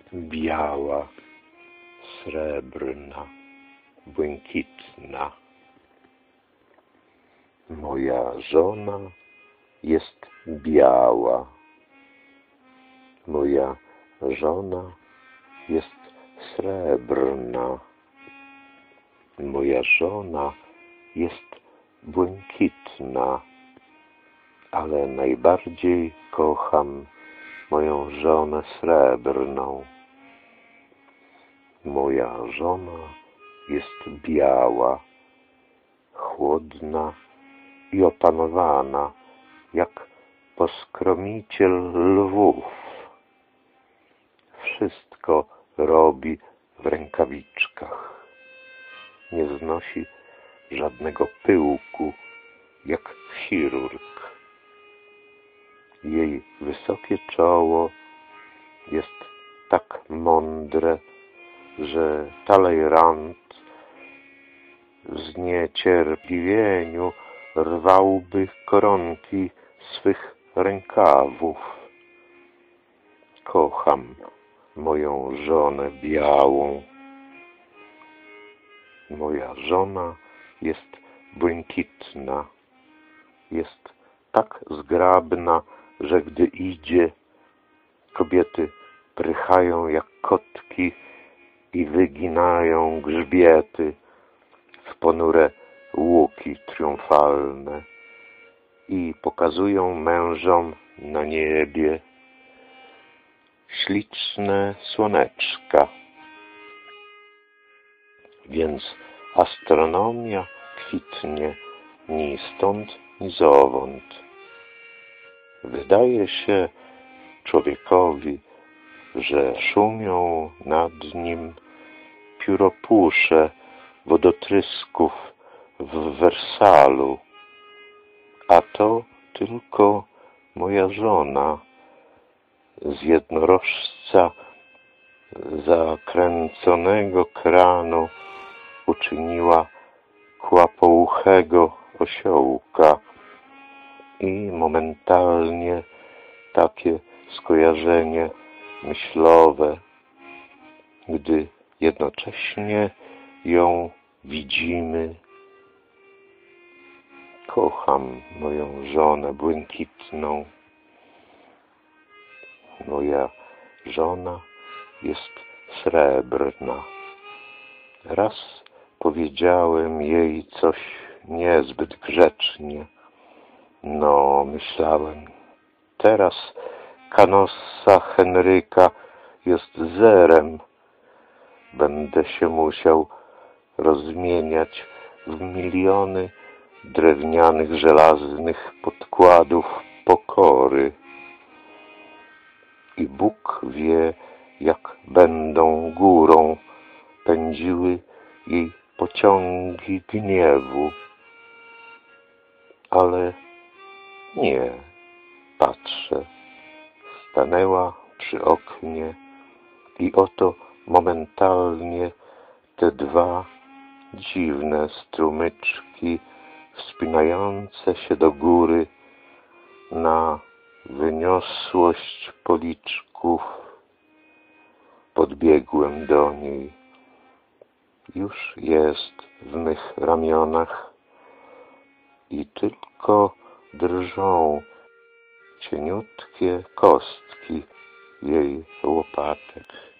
biała, srebrna, błękitna. Moja żona jest biała. Moja żona jest srebrna. Moja żona jest błękitna, ale najbardziej kocham moją żonę srebrną. Moja żona jest biała, chłodna i opanowana, jak poskromiciel lwów. Wszystko robi w rękawiczkach. Nie znosi żadnego pyłku, jak chirurg. Jej wysokie czoło jest tak mądre, że Talleyrand w zniecierpliwieniu rwałby koronki swych rękawów. Kocham moją żonę białą. Moja żona jest błękitna. Jest tak zgrabna, że gdy idzie, kobiety prychają jak kotki i wyginają grzbiety w ponure łuki triumfalne i pokazują mężom na niebie śliczne słoneczka. Więc astronomia kwitnie ni stąd, ni zowąd. Wydaje się człowiekowi, że szumią nad nim pióropusze wodotrysków w Wersalu, a to tylko moja żona z jednorożca zakręconego kranu uczyniła kłapouchego osiołka i momentalnie takie skojarzenie myślowe, gdy jednocześnie ją widzimy. Kocham moją żonę błękitną. Moja żona jest srebrna. Raz powiedziałem jej coś niezbyt grzecznie. No, myślałem, teraz Canossa Henryka jest zerem. Będę się musiał rozmieniać w miliony drewnianych, żelaznych podkładów pokory. I Bóg wie, jak będą górą pędziły jej pociągi gniewu. Ale nie, patrzę. Stanęła przy oknie i oto momentalnie te dwa dziwne strumyczki wspinające się do góry na wyniosłość policzków. Podbiegłem do niej. Już jest w mych ramionach i tylko drżą cieniutkie kostki jej łopatek.